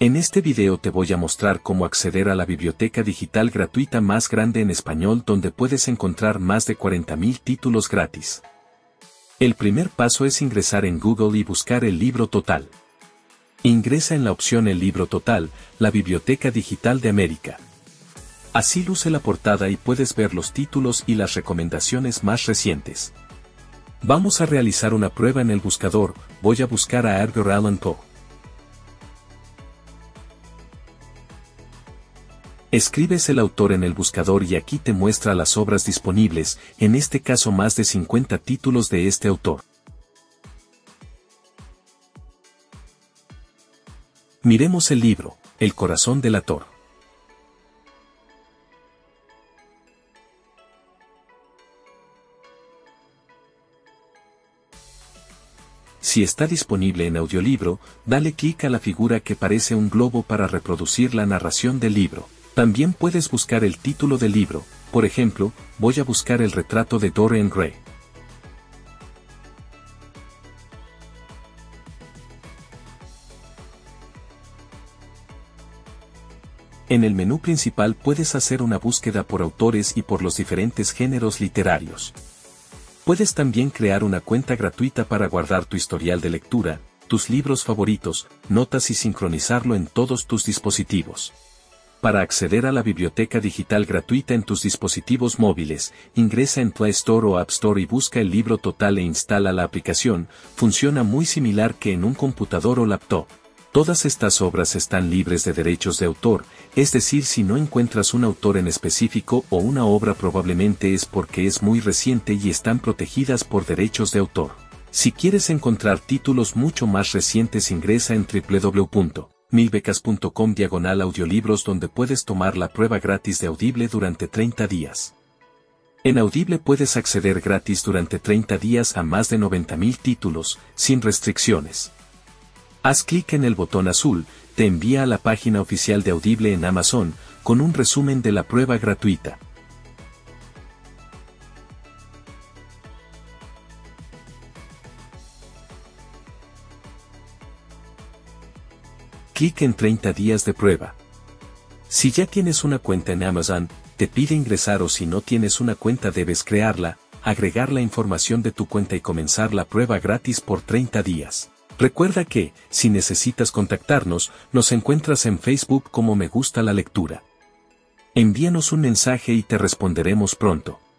En este video te voy a mostrar cómo acceder a la biblioteca digital gratuita más grande en español donde puedes encontrar más de 40.000 títulos gratis. El primer paso es ingresar en Google y buscar el libro total. Ingresa en la opción El libro total, la Biblioteca Digital de América. Así luce la portada y puedes ver los títulos y las recomendaciones más recientes. Vamos a realizar una prueba en el buscador. Voy a buscar a Edgar Allan Poe. Escribes el autor en el buscador y aquí te muestra las obras disponibles, en este caso más de 50 títulos de este autor. Miremos el libro, El corazón delator. Si está disponible en audiolibro, dale clic a la figura que parece un globo para reproducir la narración del libro. También puedes buscar el título del libro, por ejemplo, voy a buscar El retrato de Dorian Gray. En el menú principal puedes hacer una búsqueda por autores y por los diferentes géneros literarios. Puedes también crear una cuenta gratuita para guardar tu historial de lectura, tus libros favoritos, notas y sincronizarlo en todos tus dispositivos. Para acceder a la biblioteca digital gratuita en tus dispositivos móviles, ingresa en Play Store o App Store y busca el libro total e instala la aplicación. Funciona muy similar que en un computador o laptop. Todas estas obras están libres de derechos de autor, es decir, si no encuentras un autor en específico o una obra probablemente es porque es muy reciente y están protegidas por derechos de autor. Si quieres encontrar títulos mucho más recientes ingresa en www.milbecas.com/audiolibros donde puedes tomar la prueba gratis de Audible durante 30 días. En Audible puedes acceder gratis durante 30 días a más de 90.000 títulos, sin restricciones. Haz clic en el botón azul, te envía a la página oficial de Audible en Amazon, con un resumen de la prueba gratuita. Clic en 30 días de prueba. Si ya tienes una cuenta en Amazon, te pide ingresar o si no tienes una cuenta debes crearla, agregar la información de tu cuenta y comenzar la prueba gratis por 30 días. Recuerda que, si necesitas contactarnos, nos encuentras en Facebook como Me Gusta la Lectura. Envíanos un mensaje y te responderemos pronto.